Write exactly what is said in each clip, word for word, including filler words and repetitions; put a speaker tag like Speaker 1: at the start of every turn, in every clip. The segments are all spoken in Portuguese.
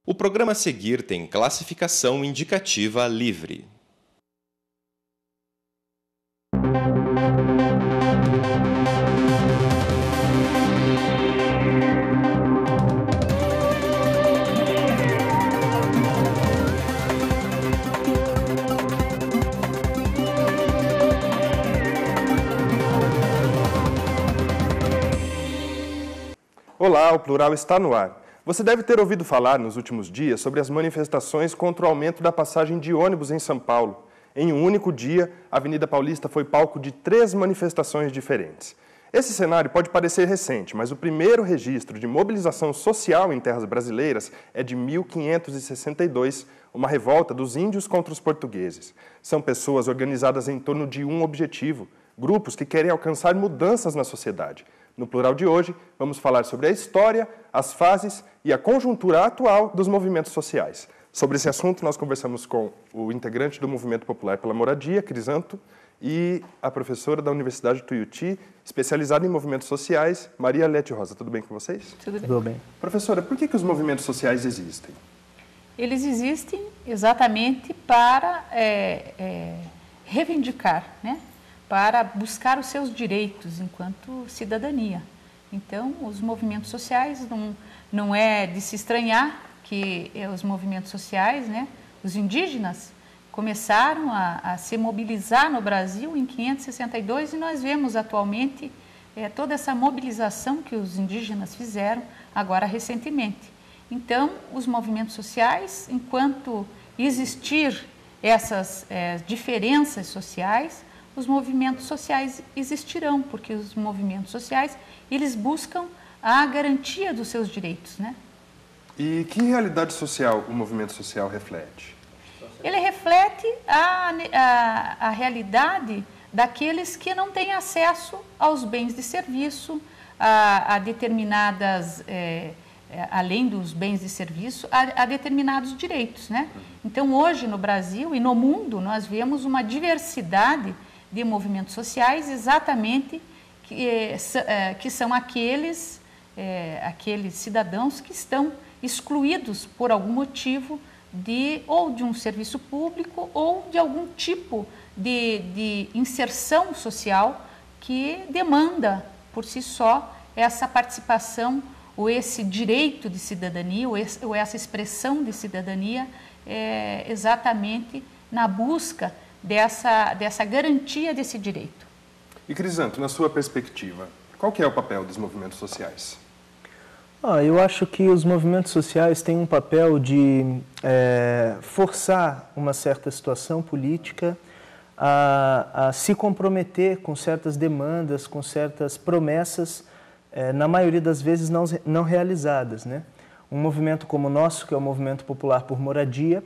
Speaker 1: O programa a seguir tem classificação indicativa livre.
Speaker 2: Olá, o Plural está no ar. Você deve ter ouvido falar nos últimos dias sobre as manifestações contra o aumento da passagem de ônibus em São Paulo. Em um único dia, a Avenida Paulista foi palco de três manifestações diferentes. Esse cenário pode parecer recente, mas o primeiro registro de mobilização social em terras brasileiras é de mil quinhentos e sessenta e dois, uma revolta dos índios contra os portugueses. São pessoas organizadas em torno de um objetivo, grupos que querem alcançar mudanças na sociedade. No Plural de hoje, vamos falar sobre a história, as fases e a conjuntura atual dos movimentos sociais. Sobre esse assunto, nós conversamos com o integrante do Movimento Popular pela Moradia, Crisanto, e a professora da Universidade de Tuiuti, especializada em movimentos sociais, Maria Lete Rosa. Tudo bem com vocês?
Speaker 3: Tudo bem.
Speaker 4: Tudo bem.
Speaker 2: Professora, por que, que os movimentos sociais existem?
Speaker 3: Eles existem exatamente para é, é, reivindicar, né? Para buscar os seus direitos enquanto cidadania. Então, os movimentos sociais, não, não é de se estranhar que os movimentos sociais, né, os indígenas, começaram a, a se mobilizar no Brasil em quinhentos e sessenta e dois e nós vemos atualmente é, toda essa mobilização que os indígenas fizeram agora recentemente. Então, os movimentos sociais, enquanto existir essas é, diferenças sociais, os movimentos sociais existirão, porque os movimentos sociais, eles buscam a garantia dos seus direitos, né?
Speaker 2: E que realidade social o movimento social reflete?
Speaker 3: Ele reflete a, a, a realidade daqueles que não têm acesso aos bens de serviço, a, a determinadas, é, além dos bens de serviço, a, a determinados direitos, né? Então, hoje no Brasil e no mundo, nós vemos uma diversidade de movimentos sociais, exatamente que, é, que são aqueles, é, aqueles cidadãos que estão excluídos por algum motivo de ou de um serviço público ou de algum tipo de, de inserção social que demanda por si só essa participação ou esse direito de cidadania ou, esse, ou essa expressão de cidadania é, exatamente na busca Dessa, dessa garantia desse direito.
Speaker 2: E Crisanto, na sua perspectiva, qual que é o papel dos movimentos sociais?
Speaker 4: Ah, eu acho que os movimentos sociais têm um papel de é, forçar uma certa situação política a, a se comprometer com certas demandas, com certas promessas, é, na maioria das vezes não, não realizadas, né? Um movimento como o nosso, que é o Movimento Popular por Moradia,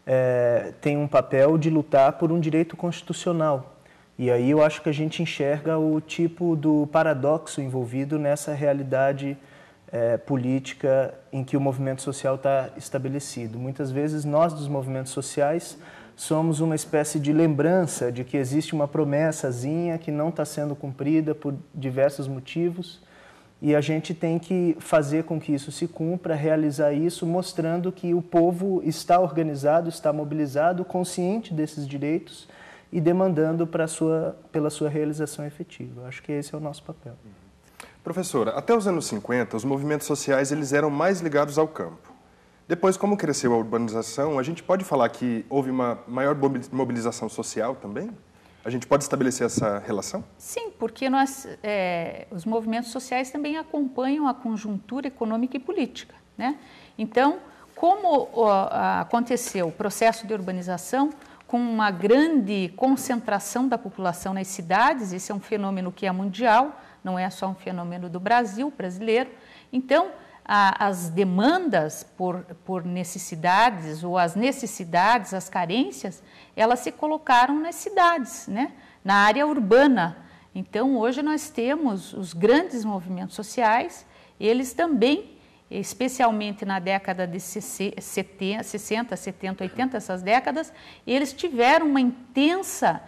Speaker 4: É, tem um papel de lutar por um direito constitucional. E aí eu acho que a gente enxerga o tipo do paradoxo envolvido nessa realidade é, política em que o movimento social está estabelecido. Muitas vezes nós dos movimentos sociais somos uma espécie de lembrança de que existe uma promessazinha que não está sendo cumprida por diversos motivos. E a gente tem que fazer com que isso se cumpra, realizar isso, mostrando que o povo está organizado, está mobilizado, consciente desses direitos e demandando para sua, pela sua realização efetiva. Acho que esse é o nosso papel.
Speaker 2: Professora, até os anos cinquenta, os movimentos sociais eles eram mais ligados ao campo. Depois, como cresceu a urbanização, a gente pode falar que houve uma maior mobilização social também? A gente pode estabelecer essa relação?
Speaker 3: Sim, porque nós, é, os movimentos sociais também acompanham a conjuntura econômica e política, né? Então, como ó, aconteceu o processo de urbanização com uma grande concentração da população nas cidades, esse é um fenômeno que é mundial, não é só um fenômeno do Brasil, brasileiro. Então, a, as demandas por, por necessidades ou as necessidades, as carências, elas se colocaram nas cidades, né? Na área urbana. Então, hoje nós temos os grandes movimentos sociais, eles também, especialmente na década de sessenta, setenta, oitenta, essas décadas, eles tiveram uma intensa,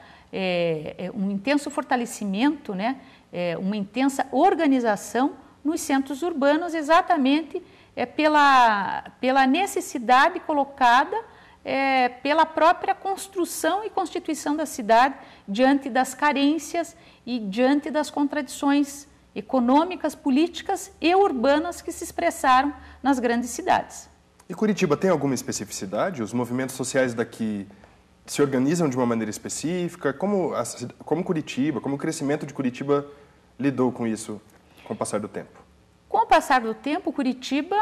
Speaker 3: é, um intenso fortalecimento, né? É, uma intensa organização nos centros urbanos, exatamente é pela, pela necessidade colocada é, pela própria construção e constituição da cidade diante das carências e diante das contradições econômicas, políticas e urbanas que se expressaram nas grandes cidades.
Speaker 2: E Curitiba tem alguma especificidade? Os movimentos sociais daqui se organizam de uma maneira específica? Como, a, como Curitiba, como o crescimento de Curitiba lidou com isso com o passar do tempo?
Speaker 3: Com o passar do tempo, Curitiba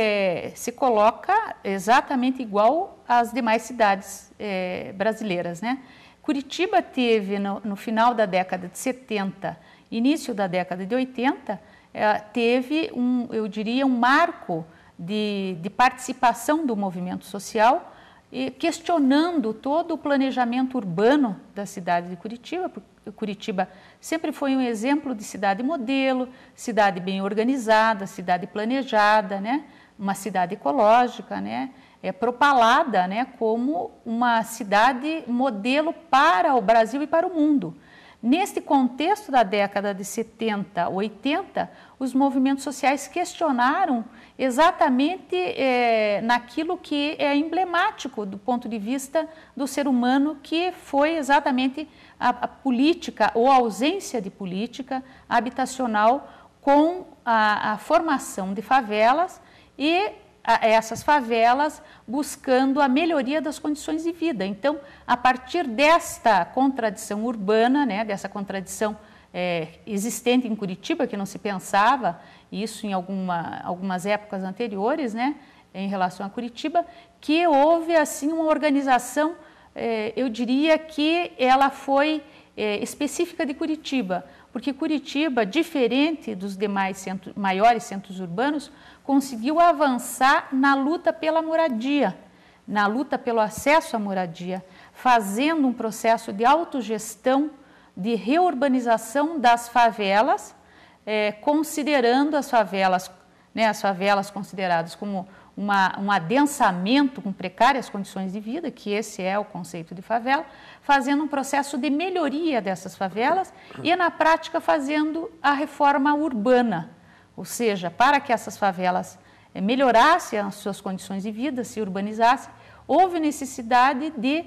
Speaker 3: é, se coloca exatamente igual às demais cidades é, brasileiras, né? Curitiba teve, no, no final da década de setenta, início da década de oitenta, é, teve, um, eu diria, um marco de, de participação do movimento social, e questionando todo o planejamento urbano da cidade de Curitiba. Curitiba sempre foi um exemplo de cidade modelo, cidade bem organizada, cidade planejada, né? Uma cidade ecológica, né? É propalada, né, como uma cidade modelo para o Brasil e para o mundo. Neste contexto da década de setenta, oitenta, os movimentos sociais questionaram exatamente é, naquilo que é emblemático do ponto de vista do ser humano, que foi exatamente a, a política ou a ausência de política habitacional com a, a formação de favelas e a, essas favelas buscando a melhoria das condições de vida. Então, a partir desta contradição urbana, né, dessa contradição é, existente em Curitiba, que não se pensava isso em alguma, algumas épocas anteriores, né, em relação a Curitiba, que houve assim uma organização, é, eu diria que ela foi é, específica de Curitiba, porque Curitiba, diferente dos demais centros, maiores centros urbanos, conseguiu avançar na luta pela moradia, na luta pelo acesso à moradia, fazendo um processo de autogestão, de reurbanização das favelas, é, considerando as favelas, né, as favelas consideradas como uma, um adensamento com precárias condições de vida, que esse é o conceito de favela, fazendo um processo de melhoria dessas favelas e, na prática, fazendo a reforma urbana, ou seja, para que essas favelas é, melhorassem as suas condições de vida, se urbanizassem, houve necessidade de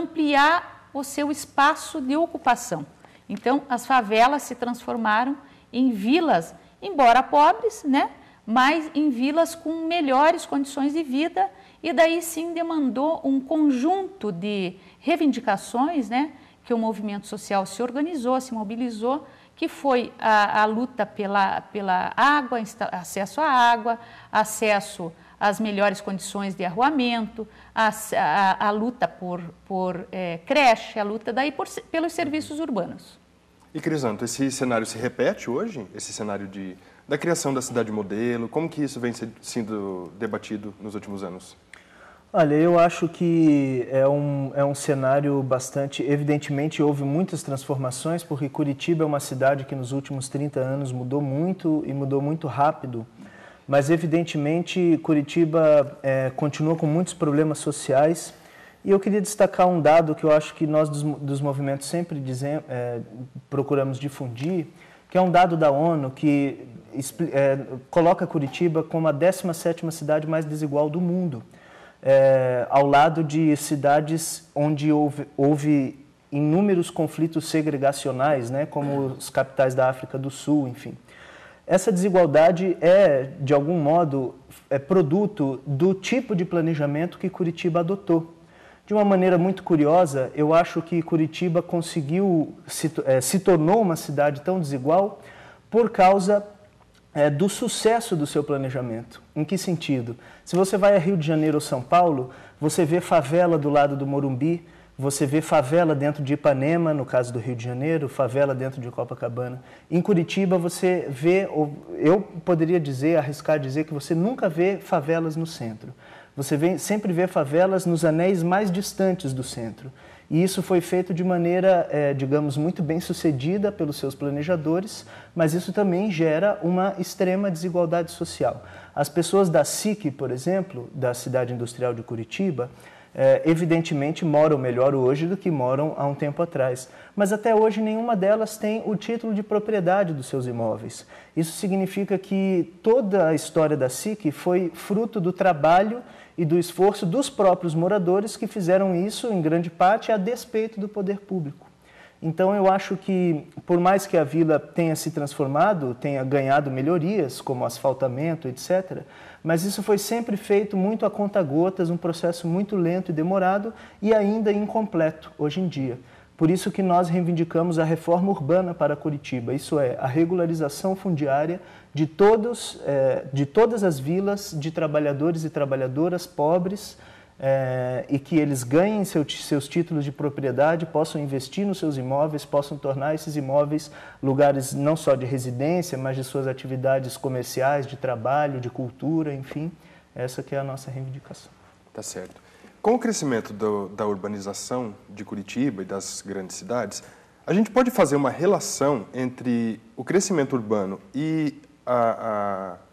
Speaker 3: ampliar o seu espaço de ocupação. Então, as favelas se transformaram em vilas, embora pobres, né, mas em vilas com melhores condições de vida, e daí sim demandou um conjunto de reivindicações, né, que o movimento social se organizou, se mobilizou, que foi a, a luta pela, pela água, acesso à água, acesso às melhores condições de arruamento, a, a, a luta por, por é, creche, a luta daí por, pelos serviços urbanos.
Speaker 2: E, Crisanto, esse cenário se repete hoje? Esse cenário de, da criação da cidade modelo? Como que isso vem sendo debatido nos últimos anos?
Speaker 4: Olha, eu acho que é um, é um cenário bastante... Evidentemente, houve muitas transformações, porque Curitiba é uma cidade que nos últimos trinta anos mudou muito e mudou muito rápido. Mas, evidentemente, Curitiba é, continua com muitos problemas sociais. E eu queria destacar um dado que eu acho que nós dos, dos movimentos sempre dizem, é, procuramos difundir, que é um dado da ONU que é, coloca Curitiba como a décima sétima cidade mais desigual do mundo. É, ao lado de cidades onde houve, houve inúmeros conflitos segregacionais, né, como os capitais da África do Sul, enfim. Essa desigualdade é, de algum modo, é produto do tipo de planejamento que Curitiba adotou. De uma maneira muito curiosa, eu acho que Curitiba conseguiu, se, é, se tornou uma cidade tão desigual por causa é, do sucesso do seu planejamento. Em que sentido? Se você vai a Rio de Janeiro ou São Paulo, você vê favela do lado do Morumbi, você vê favela dentro de Ipanema, no caso do Rio de Janeiro, favela dentro de Copacabana. Em Curitiba você vê, eu poderia dizer, arriscar dizer que você nunca vê favelas no centro. Você vê, sempre vê favelas nos anéis mais distantes do centro. E isso foi feito de maneira, é, digamos, muito bem sucedida pelos seus planejadores, mas isso também gera uma extrema desigualdade social. As pessoas da S I C, por exemplo, da Cidade Industrial de Curitiba, é, evidentemente moram melhor hoje do que moram há um tempo atrás. Mas até hoje nenhuma delas tem o título de propriedade dos seus imóveis. Isso significa que toda a história da S I C foi fruto do trabalho e do esforço dos próprios moradores que fizeram isso, em grande parte, a despeito do poder público. Então, eu acho que, por mais que a vila tenha se transformado, tenha ganhado melhorias, como asfaltamento, etcétera, mas isso foi sempre feito muito a conta-gotas, um processo muito lento e demorado e ainda incompleto hoje em dia. Por isso que nós reivindicamos a reforma urbana para Curitiba, isso é, a regularização fundiária de, todos, eh, de todas as vilas de trabalhadores e trabalhadoras pobres, É, e que eles ganhem seu, seus títulos de propriedade, possam investir nos seus imóveis, possam tornar esses imóveis lugares não só de residência, mas de suas atividades comerciais, de trabalho, de cultura, enfim, essa que é a nossa reivindicação.
Speaker 2: Tá certo. Com o crescimento do, da urbanização de Curitiba e das grandes cidades, a gente pode fazer uma relação entre o crescimento urbano e a, a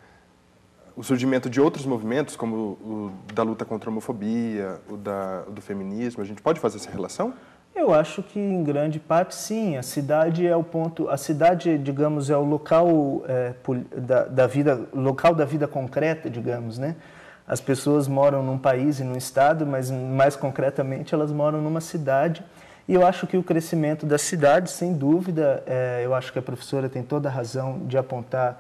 Speaker 2: o surgimento de outros movimentos, como o da luta contra a homofobia, o, da, o do feminismo, a gente pode fazer essa relação?
Speaker 4: Eu acho que, em grande parte, sim. A cidade é o ponto, a cidade, digamos, é o local, é, da, da vida, local da vida concreta, digamos, né? As pessoas moram num país e num estado, mas, mais concretamente, elas moram numa cidade. E eu acho que o crescimento da cidade, sem dúvida, é, eu acho que a professora tem toda a razão de apontar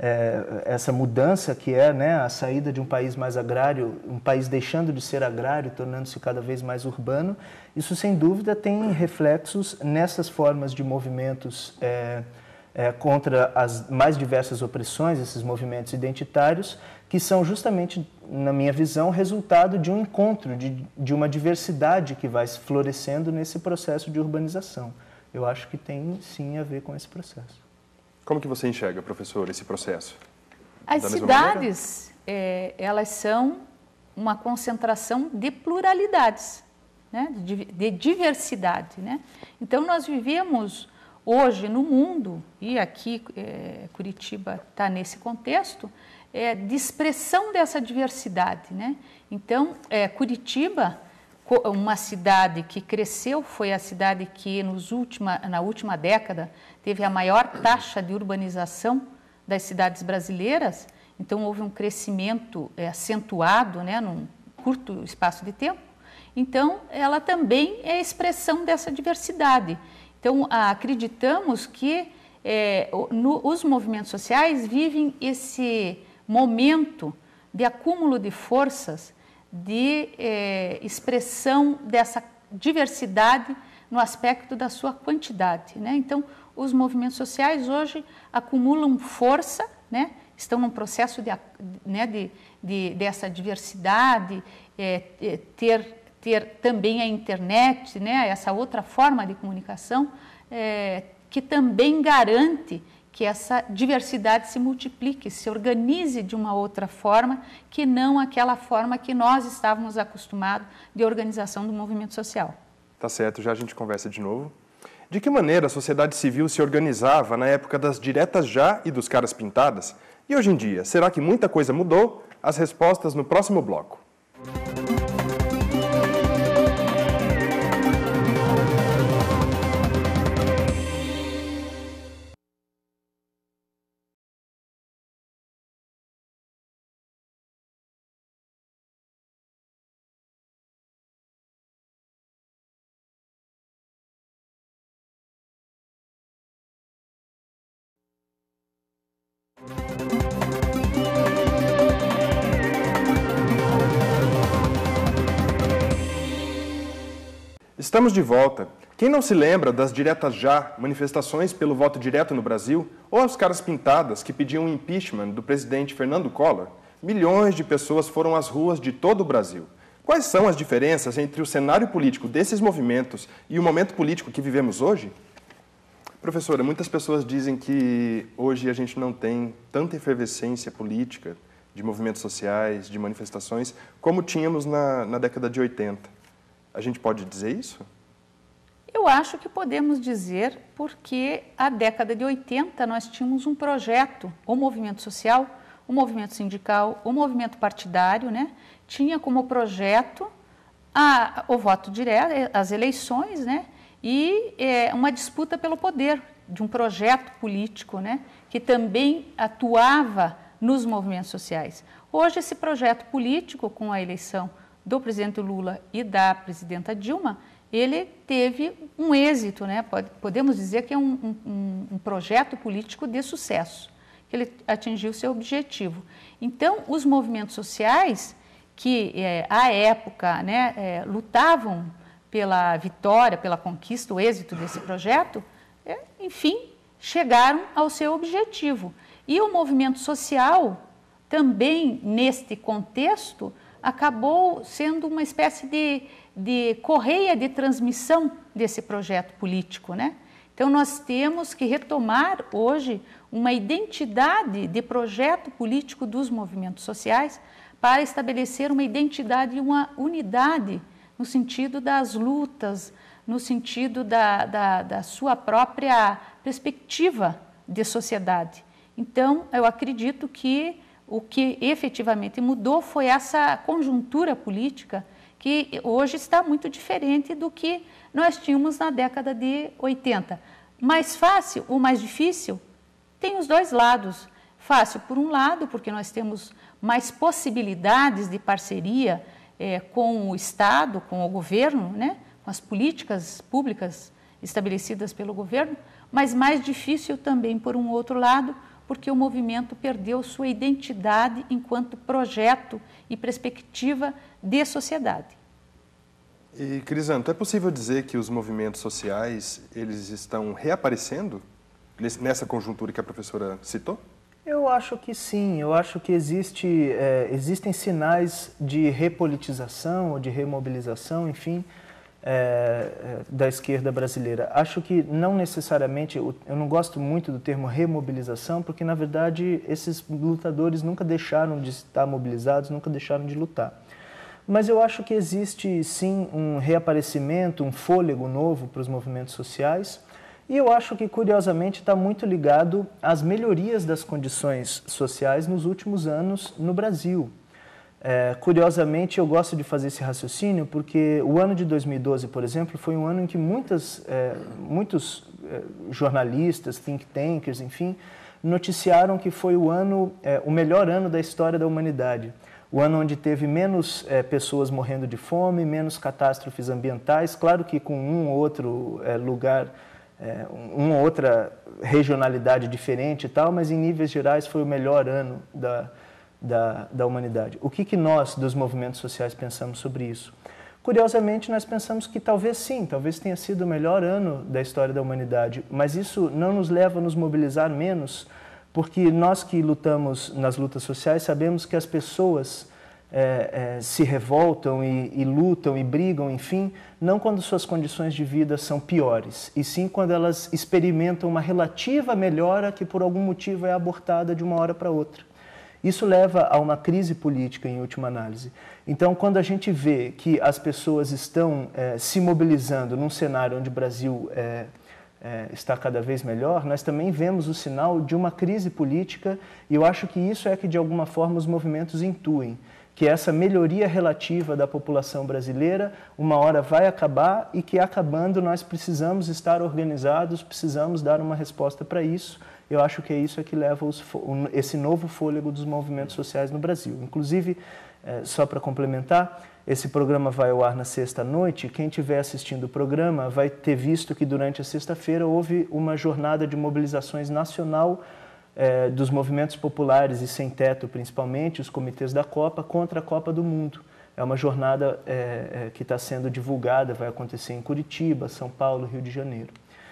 Speaker 4: É, essa mudança que é, né, a saída de um país mais agrário, um país deixando de ser agrário, tornando-se cada vez mais urbano, isso sem dúvida tem reflexos nessas formas de movimentos é, é, contra as mais diversas opressões, esses movimentos identitários, que são justamente, na minha visão, resultado de um encontro, de, de uma diversidade que vai florescendo nesse processo de urbanização. Eu acho que tem sim a ver com esse processo.
Speaker 2: Como que você enxerga, professor, esse processo?
Speaker 3: As cidades, é, elas são uma concentração de pluralidades, né? de, de diversidade. Né? Então, nós vivemos hoje no mundo, e aqui é, Curitiba está nesse contexto, é, de expressão dessa diversidade. Né? Então, é, Curitiba, uma cidade que cresceu, foi a cidade que nos última, na última década teve a maior taxa de urbanização das cidades brasileiras, então houve um crescimento é, acentuado, né, num curto espaço de tempo, então ela também é expressão dessa diversidade. Então acreditamos que é, no, os movimentos sociais vivem esse momento de acúmulo de forças, de eh, expressão dessa diversidade no aspecto da sua quantidade. Né? Então, os movimentos sociais hoje acumulam força, né? Estão num processo de, né, de, de, dessa diversidade, é, é, ter, ter também a internet, né? Essa outra forma de comunicação, é, que também garante que essa diversidade se multiplique, se organize de uma outra forma, que não aquela forma que nós estávamos acostumados de organização do movimento social.
Speaker 2: Tá certo, já a gente conversa de novo. De que maneira a sociedade civil se organizava na época das diretas já e dos caras pintadas? E hoje em dia, será que muita coisa mudou? As respostas no próximo bloco. Estamos de volta. Quem não se lembra das diretas já, manifestações pelo voto direto no Brasil, ou as caras pintadas que pediam o impeachment do presidente Fernando Collor? Milhões de pessoas foram às ruas de todo o Brasil. Quais são as diferenças entre o cenário político desses movimentos e o momento político que vivemos hoje? Professora, muitas pessoas dizem que hoje a gente não tem tanta efervescência política de movimentos sociais, de manifestações, como tínhamos na, na década de oitenta. A gente pode dizer isso?
Speaker 3: Eu acho que podemos dizer, porque a década de oitenta nós tínhamos um projeto, o movimento social, o movimento sindical, o movimento partidário, né, tinha como projeto a, o voto direto, as eleições, né? E é, uma disputa pelo poder de um projeto político, né? Que também atuava nos movimentos sociais. Hoje, esse projeto político, com a eleição do presidente Lula e da presidenta Dilma, ele teve um êxito, né? Podemos dizer que é um, um, um projeto político de sucesso, que ele atingiu seu objetivo. Então, os movimentos sociais, que é, à época, né, é, lutavam pela vitória, pela conquista, o êxito desse projeto, é, enfim, chegaram ao seu objetivo. E o movimento social, também neste contexto, acabou sendo uma espécie de, de correia de transmissão desse projeto político, né? Então, nós temos que retomar hoje uma identidade de projeto político dos movimentos sociais para estabelecer uma identidade e uma unidade no sentido das lutas, no sentido da, da, da sua própria perspectiva de sociedade. Então, eu acredito que o que efetivamente mudou foi essa conjuntura política que hoje está muito diferente do que nós tínhamos na década de oitenta. Mais fácil ou mais difícil? Tem os dois lados. Fácil, por um lado, porque nós temos mais possibilidades de parceria é, com o Estado, com o governo, né? Com as políticas públicas estabelecidas pelo governo, mas mais difícil também, por um outro lado, porque o movimento perdeu sua identidade enquanto projeto e perspectiva de sociedade.
Speaker 2: E, Crisanto, é possível dizer que os movimentos sociais eles estão reaparecendo nessa conjuntura que a professora citou?
Speaker 4: Eu acho que sim, eu acho que existe, é, existem sinais de repolitização ou de remobilização, enfim, é, da esquerda brasileira. Acho que não necessariamente, eu não gosto muito do termo remobilização, porque na verdade esses lutadores nunca deixaram de estar mobilizados, nunca deixaram de lutar. Mas eu acho que existe sim um reaparecimento, um fôlego novo para os movimentos sociais. E eu acho que, curiosamente, está muito ligado às melhorias das condições sociais nos últimos anos no Brasil. É, curiosamente, eu gosto de fazer esse raciocínio porque o ano de dois mil e doze, por exemplo, foi um ano em que muitas, é, muitos é, jornalistas, think tankers, enfim, noticiaram que foi o, ano, é, o melhor ano da história da humanidade. O ano onde teve menos é, pessoas morrendo de fome, menos catástrofes ambientais, claro que com um ou outro é, lugar... É, uma outra regionalidade diferente e tal, mas em níveis gerais foi o melhor ano da, da, da humanidade. O que, que nós, dos movimentos sociais, pensamos sobre isso? Curiosamente, nós pensamos que talvez sim, talvez tenha sido o melhor ano da história da humanidade, mas isso não nos leva a nos mobilizar menos, porque nós que lutamos nas lutas sociais sabemos que as pessoas É, é, se revoltam e, e lutam e brigam, enfim, não quando suas condições de vida são piores, e sim quando elas experimentam uma relativa melhora que por algum motivo é abortada de uma hora para outra. Isso leva a uma crise política, em última análise. Então, quando a gente vê que as pessoas estão é, se mobilizando num cenário onde o Brasil é, é, está cada vez melhor, nós também vemos o sinal de uma crise política, e eu acho que isso é que, de alguma forma, os movimentos intuem, que essa melhoria relativa da população brasileira uma hora vai acabar e que, acabando, nós precisamos estar organizados, precisamos dar uma resposta para isso. Eu acho que é isso que leva os, esse novo fôlego dos movimentos sociais no Brasil. Inclusive, é, só para complementar, esse programa vai ao ar na sexta-noite. Quem estiver assistindo o programa vai ter visto que durante a sexta-feira houve uma jornada de mobilizações nacional É, dos movimentos populares e sem teto, principalmente, os comitês da Copa, contra a Copa do Mundo. É uma jornada é, é, que está sendo divulgada, vai acontecer em Curitiba, São Paulo, Rio de Janeiro.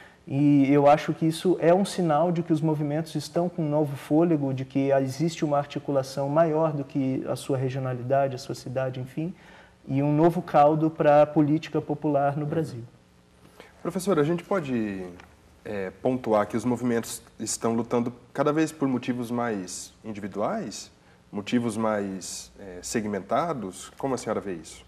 Speaker 4: E eu acho que isso é um sinal de que os movimentos estão com um novo fôlego, de que existe uma articulação maior do que a sua regionalidade, a sua cidade, enfim, e um novo caldo para a política popular no Brasil.
Speaker 2: Professora, a gente pode... É, pontuar que os movimentos estão lutando cada vez por motivos mais individuais, motivos mais é, segmentados? Como a senhora vê isso?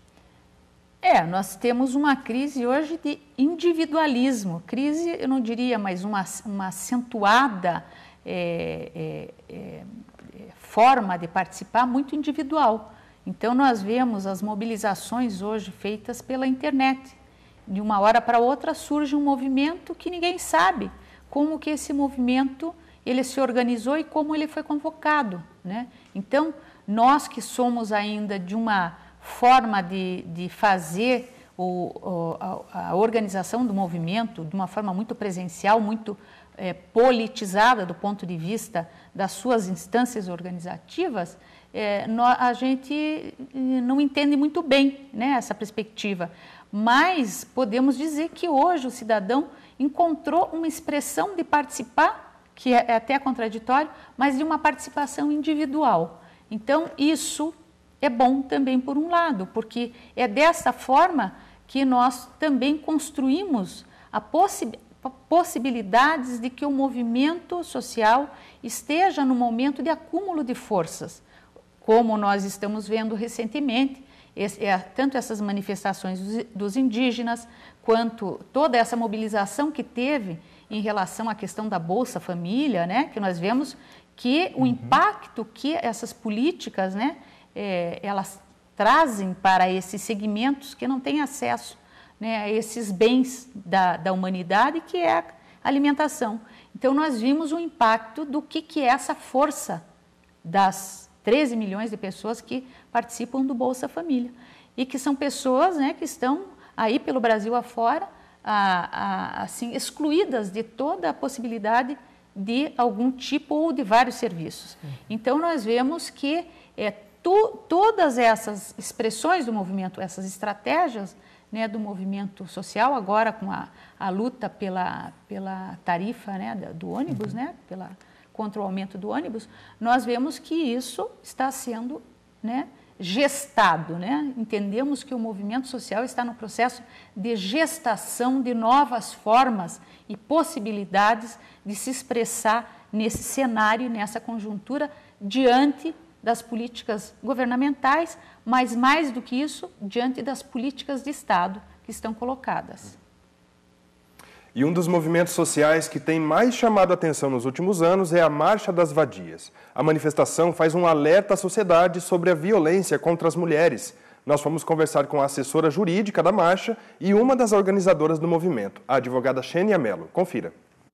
Speaker 3: É, nós temos uma crise hoje de individualismo, crise, eu não diria, mas uma, uma acentuada é, é, é, forma de participar muito individual. Então nós vemos as mobilizações hoje feitas pela internet. De uma hora para outra surge um movimento que ninguém sabe como que esse movimento ele se organizou e como ele foi convocado, né? Então nós que somos ainda de uma forma de, de fazer o, a, a organização do movimento de uma forma muito presencial, muito é, politizada do ponto de vista das suas instâncias organizativas, é, nós, a gente não entende muito bem, né, essa perspectiva. Mas podemos dizer que hoje o cidadão encontrou uma expressão de participar, que é até contraditório, mas de uma participação individual. Então, isso é bom também por um lado, porque é dessa forma que nós também construímos a possi- possibilidades de que o movimento social esteja no momento de acúmulo de forças, como nós estamos vendo recentemente, esse, é, tanto essas manifestações dos, dos indígenas, quanto toda essa mobilização que teve em relação à questão da Bolsa Família, né, que nós vemos que o impacto que essas políticas, né, é, elas trazem para esses segmentos que não têm acesso, né, a esses bens da, da humanidade, que é a alimentação. Então, nós vimos o impacto do que, que é essa força das treze milhões de pessoas que participam do Bolsa Família. E que são pessoas, né, que estão aí pelo Brasil afora, a, a, assim, excluídas de toda a possibilidade de algum tipo ou de vários serviços. Então, nós vemos que é, tu, todas essas expressões do movimento, essas estratégias, né, do movimento social, agora com a, a luta pela, pela tarifa, né, do ônibus, uhum. né, pela, contra o aumento do ônibus, nós vemos que isso está sendo, né, gestado, né? Entendemos que o movimento social está no processo de gestação de novas formas e possibilidades de se expressar nesse cenário, nessa conjuntura, diante das políticas governamentais, mas mais do que isso, diante das políticas de Estado que estão colocadas.
Speaker 2: E um dos movimentos sociais que tem mais chamado a atenção nos últimos anos é a Marcha das Vadias. A manifestação faz um alerta à sociedade sobre a violência contra as mulheres. Nós fomos conversar com a assessora jurídica da marcha e uma das organizadoras do movimento, a advogada Xênia Mello. Confira.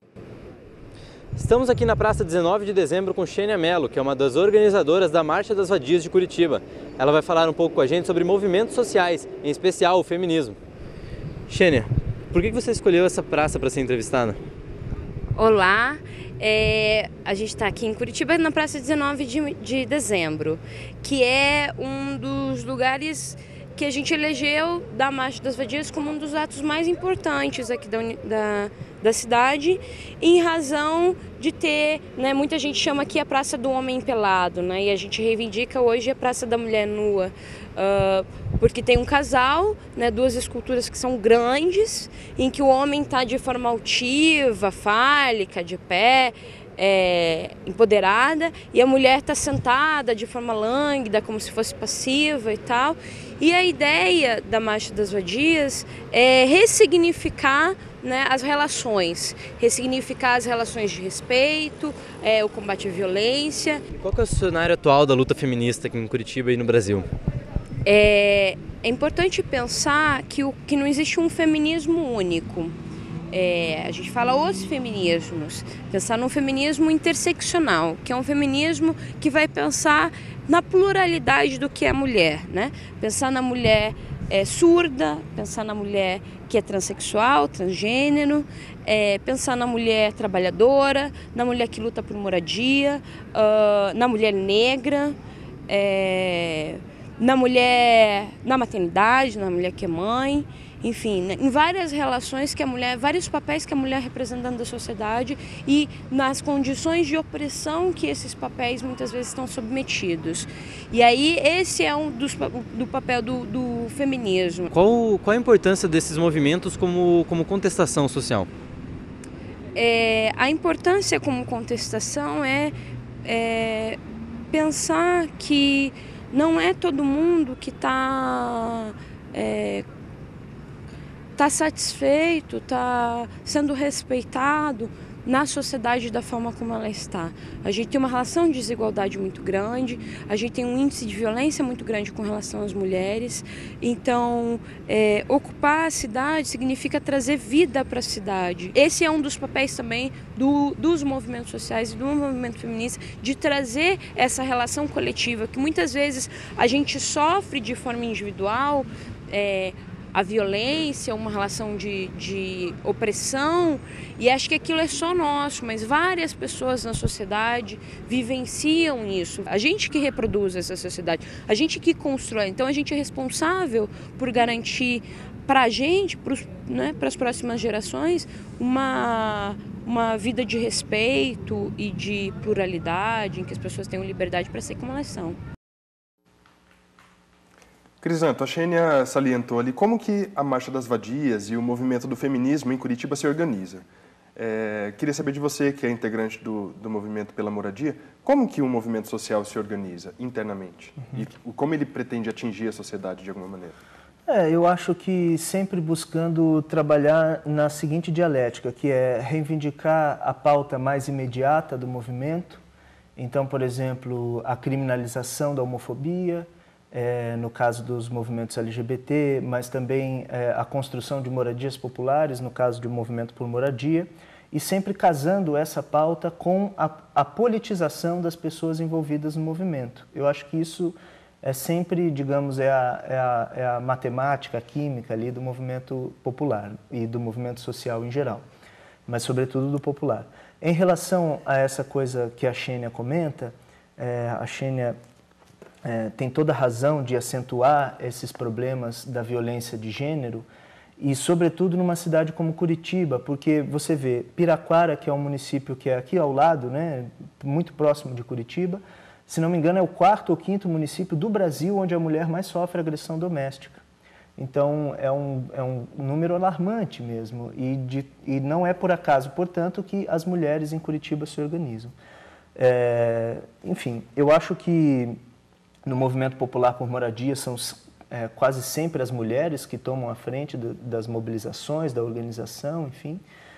Speaker 5: Estamos aqui na Praça dezenove de dezembro com Xênia Mello, que é uma das organizadoras da Marcha das Vadias de Curitiba. Ela vai falar um pouco com a gente sobre movimentos sociais, em especial o feminismo. Xênia, por que você escolheu essa praça para ser entrevistada?
Speaker 6: Olá, é, a gente está aqui em Curitiba na Praça dezenove de dezembro, que é um dos lugares que a gente elegeu da Marcha das Vadias como um dos atos mais importantes aqui da, da, da cidade, em razão de ter, né, muita gente chama aqui a Praça do Homem Pelado, né, e a gente reivindica hoje a Praça da Mulher Nua, uh, porque tem um casal, né, duas esculturas que são grandes, em que o homem está de forma altiva, fálica, de pé, é, empoderada, e a mulher está sentada de forma lânguida, como se fosse passiva e tal. E a ideia da Marcha das Vadias é ressignificar, né, as relações, ressignificar as relações de respeito, é, o combate à violência.
Speaker 5: E qual que é o cenário atual da luta feminista aqui em Curitiba e no Brasil?
Speaker 6: É, é importante pensar que, o, que não existe um feminismo único. É, a gente fala os feminismos, pensar num feminismo interseccional, que é um feminismo que vai pensar na pluralidade do que é mulher, né? Pensar na mulher é, surda, pensar na mulher que é transexual, transgênero, é, pensar na mulher trabalhadora, na mulher que luta por moradia, uh, na mulher negra, é, na mulher na maternidade, na mulher que é mãe. Enfim, em várias relações que a mulher, vários papéis que a mulher representa dentro da sociedade e nas condições de opressão que esses papéis muitas vezes estão submetidos. E aí esse é um dos do papel do, do feminismo.
Speaker 5: Qual, qual a importância desses movimentos como, como contestação social?
Speaker 6: É, a importância como contestação é, é pensar que não é todo mundo que está é, está satisfeito, está sendo respeitado na sociedade da forma como ela está. A gente tem uma relação de desigualdade muito grande, a gente tem um índice de violência muito grande com relação às mulheres, então é, ocupar a cidade significa trazer vida para a cidade. Esse é um dos papéis também do, dos movimentos sociais e do movimento feminista, de trazer essa relação coletiva, que muitas vezes a gente sofre de forma individual, é, a violência, uma relação de, de opressão, e acho que aquilo é só nosso, mas várias pessoas na sociedade vivenciam isso. A gente que reproduz essa sociedade, a gente que constrói, então a gente é responsável por garantir para a gente, para né, as próximas gerações, uma, uma vida de respeito e de pluralidade, em que as pessoas tenham liberdade para ser como elas são.
Speaker 2: Crisanto, a Xênia salientou ali como que a Marcha das Vadias e o movimento do feminismo em Curitiba se organiza. É, queria saber de você, que é integrante do, do movimento pela moradia, como que o movimento social se organiza internamente? Uhum. E como ele pretende atingir a sociedade de alguma maneira?
Speaker 4: É, eu acho que sempre buscando trabalhar na seguinte dialética, que é reivindicar a pauta mais imediata do movimento. Então, por exemplo, a criminalização da homofobia, É, no caso dos movimentos L G B T, mas também é, a construção de moradias populares, no caso de um movimento por moradia, e sempre casando essa pauta com a, a politização das pessoas envolvidas no movimento. Eu acho que isso é sempre, digamos, é a, é a, é a matemática, a química ali do movimento popular e do movimento social em geral, mas sobretudo do popular. Em relação a essa coisa que a Xênia comenta, é, a Xênia É, tem toda a razão de acentuar esses problemas da violência de gênero e, sobretudo, numa cidade como Curitiba, porque você vê Piraquara, que é um município que é aqui ao lado, né, muito próximo de Curitiba, se não me engano é o quarto ou quinto município do Brasil onde a mulher mais sofre agressão doméstica. Então, é um, é um número alarmante mesmo e, de, e não é por acaso, portanto, que as mulheres em Curitiba se organizam. É, enfim, eu acho que no movimento popular por moradia são é, quase sempre as mulheres que tomam a frente do, das mobilizações, da organização, enfim.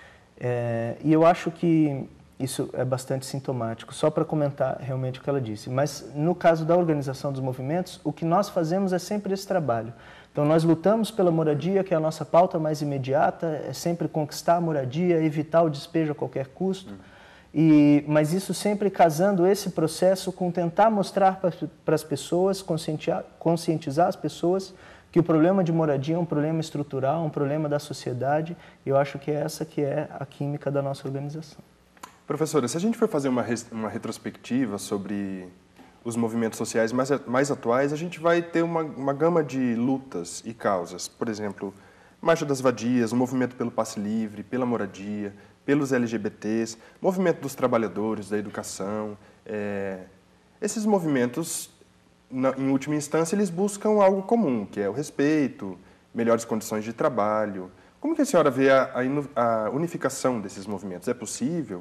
Speaker 4: É, e eu acho que isso é bastante sintomático, só para comentar realmente o que ela disse. Mas no caso da organização dos movimentos, o que nós fazemos é sempre esse trabalho. Então nós lutamos pela moradia, que é a nossa pauta mais imediata, é sempre conquistar a moradia, evitar o despejo a qualquer custo. E, mas isso sempre casando esse processo com tentar mostrar para as pessoas, conscientizar, conscientizar as pessoas que o problema de moradia é um problema estrutural, um problema da sociedade, e eu acho que é essa que é a química da nossa organização.
Speaker 2: Professora, se a gente for fazer uma, uma retrospectiva sobre os movimentos sociais mais, mais atuais, a gente vai ter uma, uma gama de lutas e causas. Por exemplo, Marcha das Vadias, o movimento pelo passe livre, pela moradia, pelos L G B Ts, movimento dos trabalhadores, da educação. É, esses movimentos, na, em última instância, eles buscam algo comum, que é o respeito, melhores condições de trabalho. Como que a senhora vê a, a unificação desses movimentos? É possível?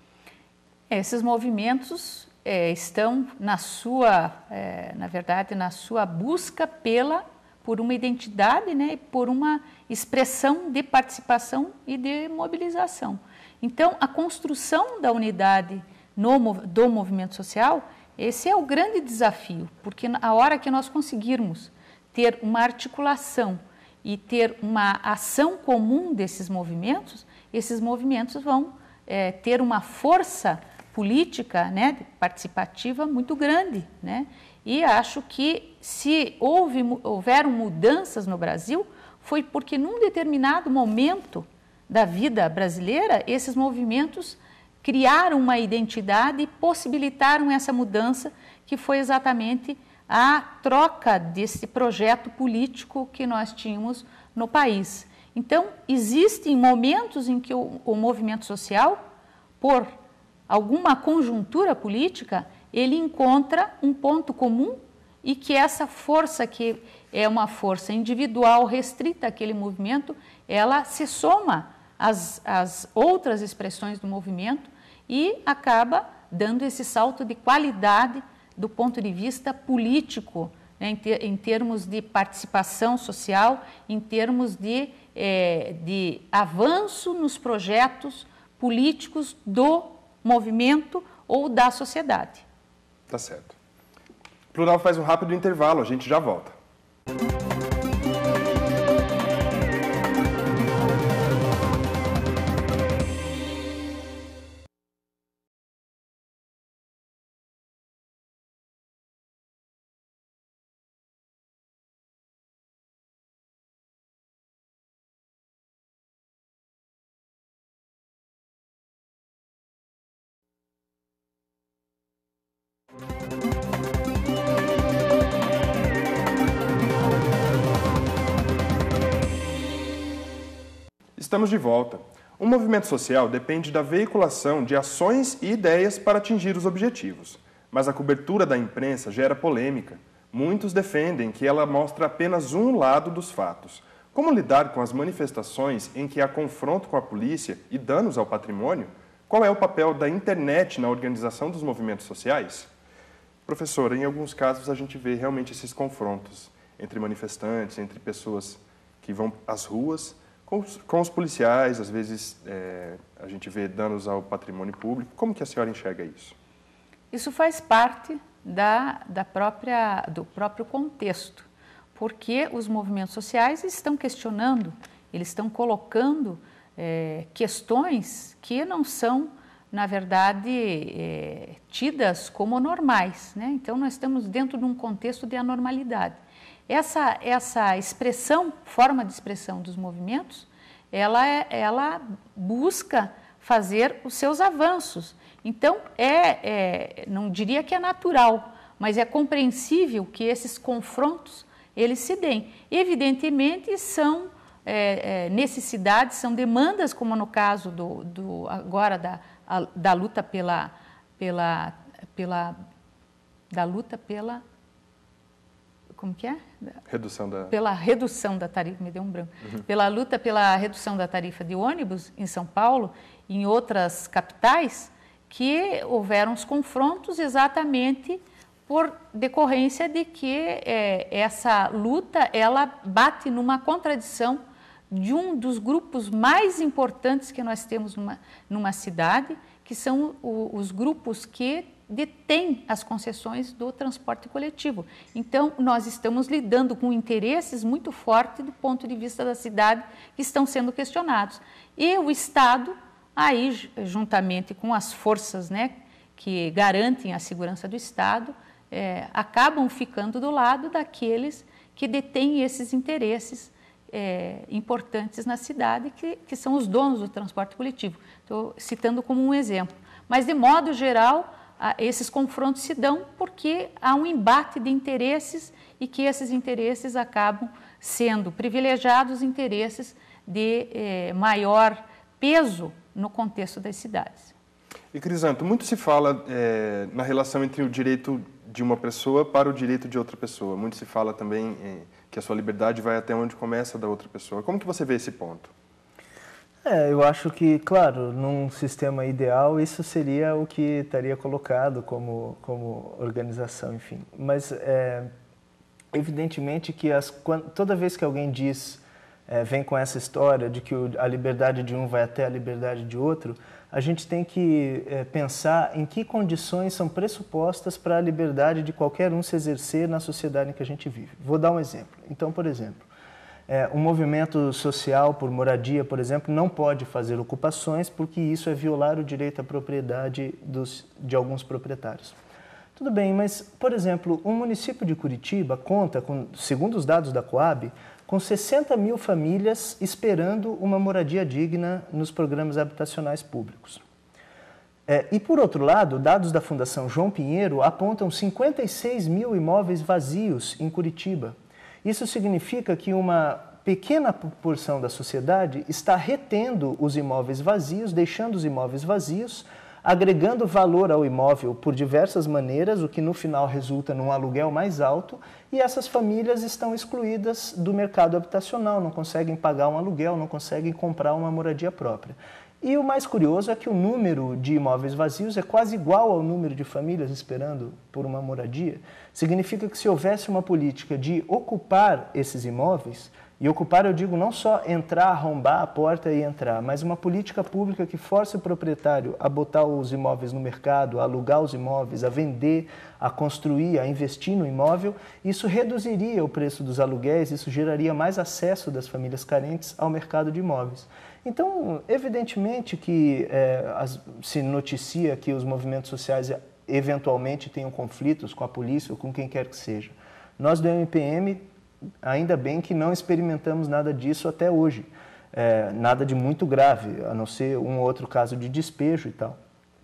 Speaker 3: Esses movimentos é, estão na sua, é, na verdade, na sua busca pela, por uma identidade, né, por uma expressão de participação e de mobilização. Então, a construção da unidade no, do movimento social, esse é o grande desafio, porque a hora que nós conseguirmos ter uma articulação e ter uma ação comum desses movimentos, esses movimentos vão é, ter uma força política, né, participativa muito grande, né? E acho que se houve, houveram mudanças no Brasil, foi porque num determinado momento da vida brasileira, esses movimentos criaram uma identidade e possibilitaram essa mudança, que foi exatamente a troca desse projeto político que nós tínhamos no país. Então, existem momentos em que o, o movimento social, por alguma conjuntura política, ele encontra um ponto comum e que essa força, que é uma força individual restrita àquele movimento, ela se soma às, às outras expressões do movimento e acaba dando esse salto de qualidade do ponto de vista político, né, em, ter, em termos de participação social, em termos de, é, de avanço nos projetos políticos do movimento ou da sociedade.
Speaker 2: Tá certo. O Plural faz um rápido intervalo, a gente já volta. Estamos de volta. Um movimento social depende da veiculação de ações e ideias para atingir os objetivos. Mas a cobertura da imprensa gera polêmica. Muitos defendem que ela mostra apenas um lado dos fatos. Como lidar com as manifestações em que há confronto com a polícia e danos ao patrimônio? Qual é o papel da internet na organização dos movimentos sociais? Professora, em alguns casos a gente vê realmente esses confrontos entre manifestantes, entre pessoas que vão às ruas, com os, com os policiais, às vezes é, a gente vê danos ao patrimônio público. Como que a senhora enxerga isso?
Speaker 3: Isso faz parte da, da própria, do próprio contexto, porque os movimentos sociais estão questionando, eles estão colocando é, questões que não são, na verdade, é, tidas como normais, né? Então, nós estamos dentro de um contexto de anormalidade. Essa, essa expressão, forma de expressão dos movimentos, ela, ela busca fazer os seus avanços. Então, é, é, não diria que é natural, mas é compreensível que esses confrontos, eles se deem. Evidentemente, são é, é, necessidades, são demandas, como no caso do, do, agora da, a, da luta pela, pela, pela, da luta pela... Como que é?
Speaker 2: Redução da...
Speaker 3: Pela redução da tarifa, me deu um branco. Uhum. Pela luta pela redução da tarifa de ônibus em São Paulo e em outras capitais, que houveram os confrontos exatamente por decorrência de que é, essa luta, ela bate numa contradição de um dos grupos mais importantes que nós temos numa, numa cidade, que são o, os grupos que detém as concessões do transporte coletivo. Então, nós estamos lidando com interesses muito fortes do ponto de vista da cidade que estão sendo questionados. E o Estado, aí, juntamente com as forças, né, que garantem a segurança do Estado, é, acabam ficando do lado daqueles que detêm esses interesses é, importantes na cidade, que, que são os donos do transporte coletivo. Estou citando como um exemplo. Mas, de modo geral, esses confrontos se dão porque há um embate de interesses e que esses interesses acabam sendo privilegiados, interesses de eh, maior peso no contexto das cidades.
Speaker 2: E, Crisanto, muito se fala é, na relação entre o direito de uma pessoa para o direito de outra pessoa. Muito se fala também é, que a sua liberdade vai até onde começa a da outra pessoa. Como que você vê esse ponto?
Speaker 4: É, eu acho que, claro, num sistema ideal, isso seria o que estaria colocado como, como organização, enfim. Mas, é, evidentemente, que as, quando, toda vez que alguém diz, é, vem com essa história de que o, a liberdade de um vai até a liberdade de outro, a gente tem que é, pensar em que condições são pressupostas para a liberdade de qualquer um se exercer na sociedade em que a gente vive. Vou dar um exemplo. Então, por exemplo, É, um movimento social por moradia, por exemplo, não pode fazer ocupações porque isso é violar o direito à propriedade dos, de alguns proprietários. Tudo bem, mas, por exemplo, um município de Curitiba conta, com, segundo os dados da Coab, com sessenta mil famílias esperando uma moradia digna nos programas habitacionais públicos. É, e, por outro lado, dados da Fundação João Pinheiro apontam cinquenta e seis mil imóveis vazios em Curitiba. Isso significa que uma pequena porção da sociedade está retendo os imóveis vazios, deixando os imóveis vazios, agregando valor ao imóvel por diversas maneiras, o que no final resulta num aluguel mais alto, e essas famílias estão excluídas do mercado habitacional, não conseguem pagar um aluguel, não conseguem comprar uma moradia própria. E o mais curioso é que o número de imóveis vazios é quase igual ao número de famílias esperando por uma moradia. Significa que se houvesse uma política de ocupar esses imóveis, E ocupar, eu digo, não só entrar, arrombar a porta e entrar, mas uma política pública que force o proprietário a botar os imóveis no mercado, a alugar os imóveis, a vender, a construir, a investir no imóvel. Isso reduziria o preço dos aluguéis, isso geraria mais acesso das famílias carentes ao mercado de imóveis. Então, evidentemente que é, as, se noticia que os movimentos sociais eventualmente tenham conflitos com a polícia ou com quem quer que seja. Nós do M P M, ainda bem que não experimentamos nada disso até hoje, é, nada de muito grave, a não ser um ou outro caso de despejo e tal.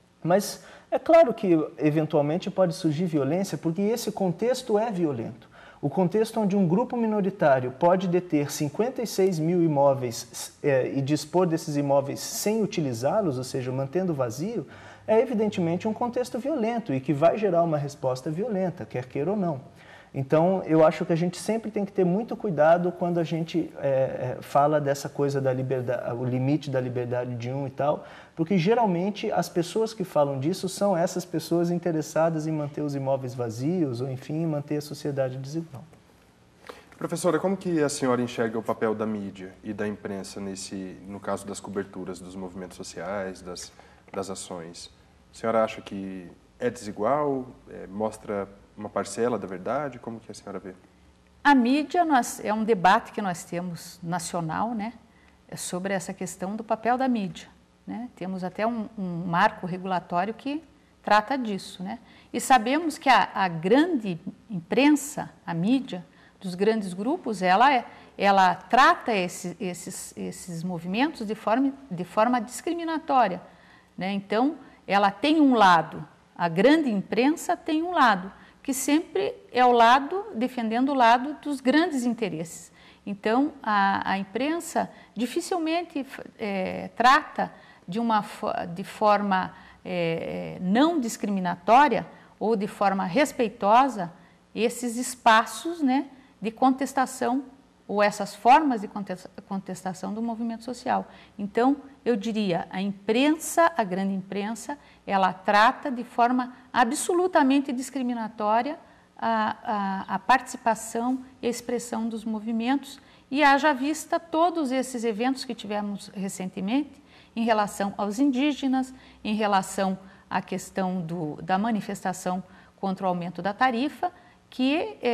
Speaker 4: Mas é claro que eventualmente pode surgir violência, porque esse contexto é violento. O contexto onde um grupo minoritário pode deter cinquenta e seis mil imóveis é, e dispor desses imóveis sem utilizá-los, ou seja, mantendo vazio, é evidentemente um contexto violento e que vai gerar uma resposta violenta, quer queira ou não. Então, eu acho que a gente sempre tem que ter muito cuidado quando a gente é, fala dessa coisa da liberdade, o limite da liberdade de um e tal, porque geralmente as pessoas que falam disso são essas pessoas interessadas em manter os imóveis vazios ou, enfim, manter a sociedade desigual.
Speaker 2: Professora, como que a senhora enxerga o papel da mídia e da imprensa nesse, no caso das coberturas dos movimentos sociais, das, das ações? A senhora acha que é desigual, é, mostra uma parcela da verdade? Como que a senhora vê?
Speaker 3: A mídia nós, é um debate que nós temos nacional, né, é sobre essa questão do papel da mídia. Né? Temos até um, um marco regulatório que trata disso. Né? E sabemos que a, a grande imprensa, a mídia dos grandes grupos, ela, é, ela trata esse, esses, esses movimentos de forma, de forma discriminatória. Né? Então, ela tem um lado, a grande imprensa tem um lado, que sempre é o lado, defendendo o lado dos grandes interesses. Então, a, a imprensa dificilmente é, trata de, uma, de forma é, não discriminatória ou de forma respeitosa esses espaços, né, de contestação ou essas formas de contestação do movimento social. Então, eu diria, a imprensa, a grande imprensa, ela trata de forma absolutamente discriminatória a, a, a participação e a expressão dos movimentos, e haja vista todos esses eventos que tivemos recentemente em relação aos indígenas, em relação à questão do, da manifestação contra o aumento da tarifa, que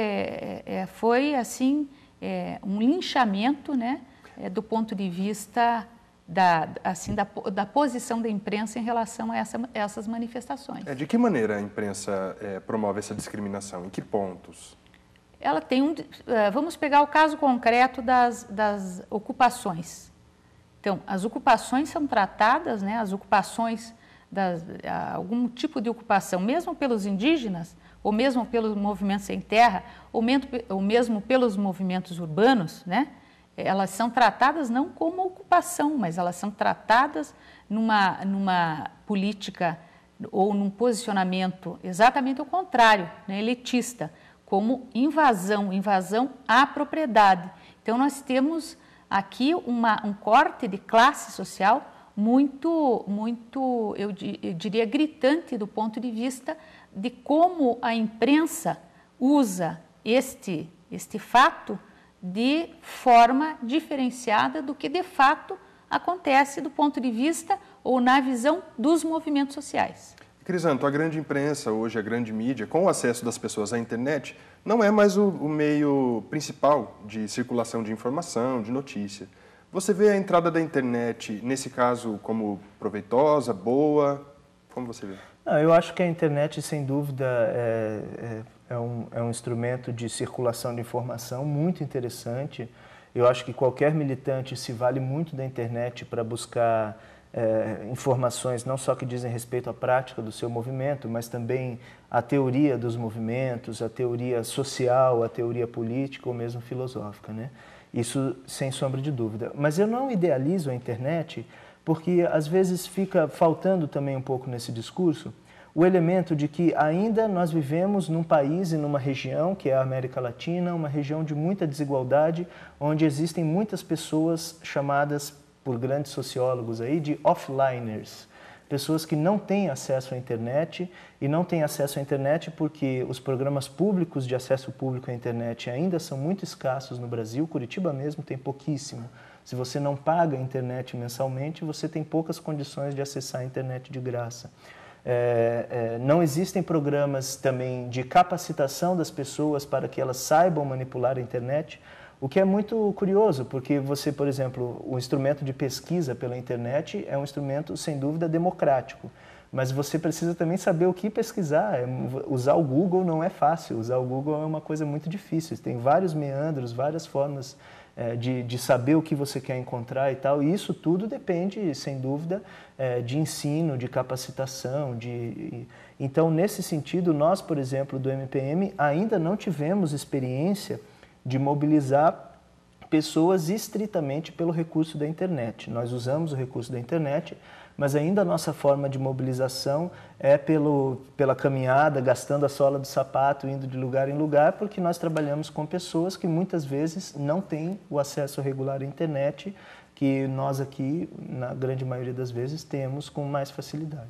Speaker 3: é, é, foi, assim, é, um linchamento, né, é, do ponto de vista da, assim, da, da posição da imprensa em relação a essa, essas manifestações.
Speaker 2: É, de que maneira a imprensa é, promove essa discriminação? Em que pontos?
Speaker 3: Ela tem um... Vamos pegar o caso concreto das, das ocupações. Então, as ocupações são tratadas, né, as ocupações, das, algum tipo de ocupação, mesmo pelos indígenas, ou mesmo pelos movimentos sem terra, ou mesmo, ou mesmo pelos movimentos urbanos, né, elas são tratadas não como ocupação, mas elas são tratadas numa, numa política ou num posicionamento exatamente o contrário, né, elitista, como invasão, invasão à propriedade. Então, nós temos aqui uma, um corte de classe social muito, muito, eu, eu diria, gritante do ponto de vista de como a imprensa usa este, este fato de forma diferenciada do que de fato acontece do ponto de vista ou na visão dos movimentos sociais.
Speaker 2: Crisanto, a grande imprensa, hoje a grande mídia, com o acesso das pessoas à internet, não é mais o, o meio principal de circulação de informação, de notícia. Você vê a entrada da internet, nesse caso, como proveitosa, boa? Como você vê?
Speaker 4: Não, eu acho que a internet, sem dúvida, é, é, é, um, é um instrumento de circulação de informação muito interessante. Eu acho que qualquer militante se vale muito da internet para buscar É, informações não só que dizem respeito à prática do seu movimento, mas também à teoria dos movimentos, à teoria social, à teoria política ou mesmo filosófica, né? Isso sem sombra de dúvida. Mas eu não idealizo a internet porque às vezes fica faltando também um pouco nesse discurso o elemento de que ainda nós vivemos num país e numa região, que é a América Latina, uma região de muita desigualdade, onde existem muitas pessoas chamadas por grandes sociólogos aí, de offliners, pessoas que não têm acesso à internet, e não têm acesso à internet porque os programas públicos de acesso público à internet ainda são muito escassos no Brasil. Curitiba mesmo tem pouquíssimo. Se você não paga a internet mensalmente, você tem poucas condições de acessar a internet de graça. É, é, não existem programas também de capacitação das pessoas para que elas saibam manipular a internet, o que é muito curioso, porque você, por exemplo, o instrumento de pesquisa pela internet é um instrumento, sem dúvida, democrático, mas você precisa também saber o que pesquisar. Usar o Google não é fácil, usar o Google é uma coisa muito difícil, tem vários meandros, várias formas é, de, de saber o que você quer encontrar e tal, e isso tudo depende, sem dúvida, é, de ensino, de capacitação, de... Então, nesse sentido, nós, por exemplo, do M P M, ainda não tivemos experiência de mobilizar pessoas estritamente pelo recurso da internet. Nós usamos o recurso da internet, mas ainda a nossa forma de mobilização é pelo, pela caminhada, gastando a sola do sapato, indo de lugar em lugar, porque nós trabalhamos com pessoas que muitas vezes não têm o acesso regular à internet, que nós aqui, na grande maioria das vezes, temos com mais facilidade.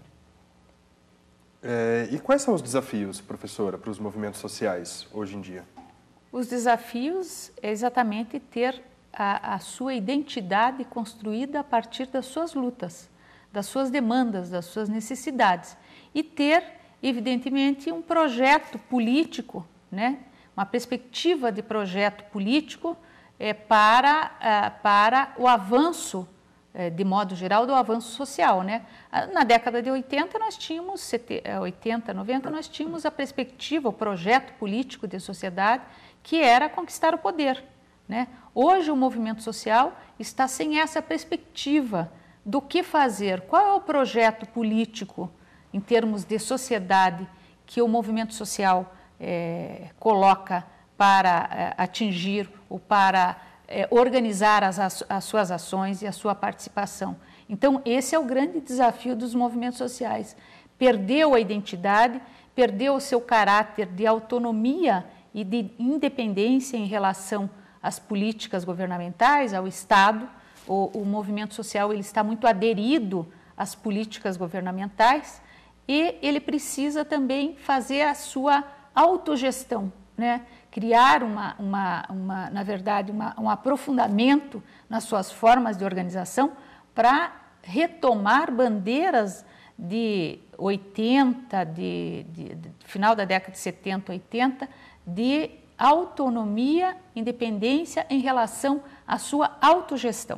Speaker 2: É, e quais são os desafios, professora, para os movimentos sociais hoje em dia?
Speaker 3: Os desafios é exatamente ter a, a sua identidade construída a partir das suas lutas, das suas demandas, das suas necessidades. E ter, evidentemente, um projeto político, né? Uma perspectiva de projeto político é, para, é, para o avanço, é, de modo geral, do avanço social, né? Na década de oitenta, nós tínhamos, oitenta, noventa, nós tínhamos a perspectiva, o projeto político de sociedade, que era conquistar o poder, né? Hoje o movimento social está sem essa perspectiva do que fazer, qual é o projeto político em termos de sociedade que o movimento social é, coloca para é, atingir ou para é, organizar as, as suas ações e a sua participação. Então esse é o grande desafio dos movimentos sociais. Perdeu a identidade, perdeu o seu caráter de autonomia e de independência em relação às políticas governamentais, ao Estado. O, o movimento social ele está muito aderido às políticas governamentais e ele precisa também fazer a sua autogestão, né? Criar, uma, uma, uma, na verdade, uma, um aprofundamento nas suas formas de organização para retomar bandeiras de oitenta, de, de, de final da década de setenta, oitenta, de autonomia, independência em relação à sua autogestão.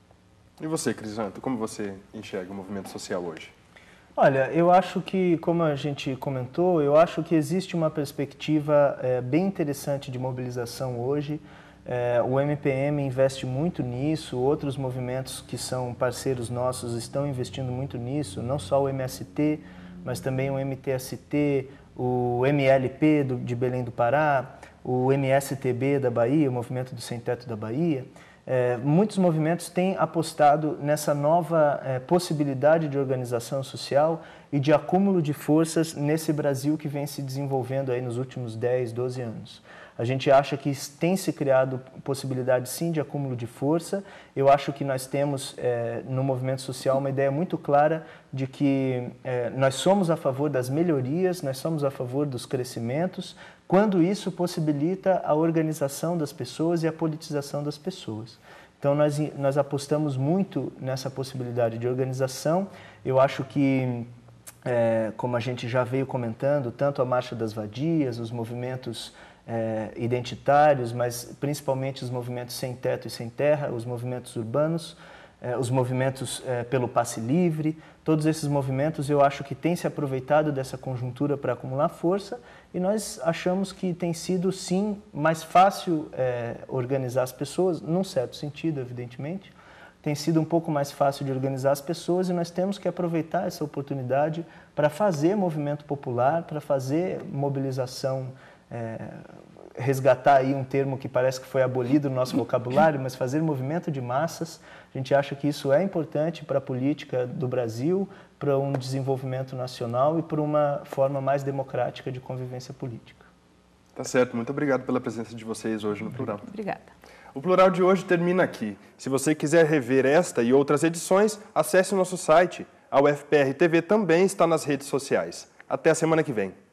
Speaker 2: E você, Crisanto, como você enxerga o movimento social hoje?
Speaker 4: Olha, eu acho que, como a gente comentou, eu acho que existe uma perspectiva é, bem interessante de mobilização hoje. É, o M P M investe muito nisso, outros movimentos que são parceiros nossos estão investindo muito nisso, não só o M S T, mas também o M T S T, o M L P do, de Belém do Pará, o M S T B da Bahia, o Movimento do Sem Teto da Bahia. É, muitos movimentos têm apostado nessa nova é, possibilidade de organização social e de acúmulo de forças nesse Brasil que vem se desenvolvendo aí nos últimos dez, doze anos. A gente acha que tem se criado possibilidade sim de acúmulo de força. Eu acho que nós temos é, no movimento social uma ideia muito clara de que é, nós somos a favor das melhorias, nós somos a favor dos crescimentos, quando isso possibilita a organização das pessoas e a politização das pessoas. Então nós, nós apostamos muito nessa possibilidade de organização. Eu acho que, é, como a gente já veio comentando, tanto a Marcha das Vadias, os movimentos É, identitários, mas principalmente os movimentos sem teto e sem terra, os movimentos urbanos, é, os movimentos é, pelo passe livre, todos esses movimentos eu acho que têm se aproveitado dessa conjuntura para acumular força e nós achamos que tem sido sim mais fácil é, organizar as pessoas, num certo sentido evidentemente, tem sido um pouco mais fácil de organizar as pessoas e nós temos que aproveitar essa oportunidade para fazer movimento popular, para fazer mobilização. É, resgatar aí um termo que parece que foi abolido no nosso vocabulário, mas fazer movimento de massas, a gente acha que isso é importante para a política do Brasil, para um desenvolvimento nacional e para uma forma mais democrática de convivência política.
Speaker 2: Tá certo, muito obrigado pela presença de vocês hoje no Plural.
Speaker 3: Obrigada.
Speaker 2: O Plural de hoje termina aqui. Se você quiser rever esta e outras edições, acesse o nosso site A U F P R T V também está nas redes sociais. Até a semana que vem.